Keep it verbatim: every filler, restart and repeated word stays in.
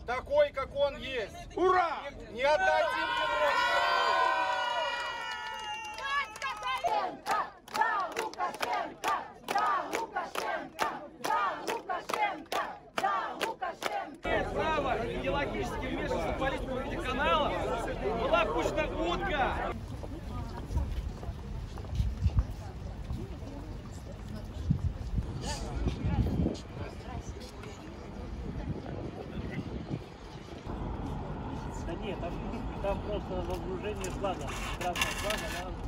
такой, как он есть. Ура! Не отдадим его! За Лукашенко! За Лукашенко! За Лукашенко! За Лукашенко! Право идеологически вмешиваться в политику этих каналов была пущена утка. Да нет, там, там просто возбуждение флага. Красный флаг, она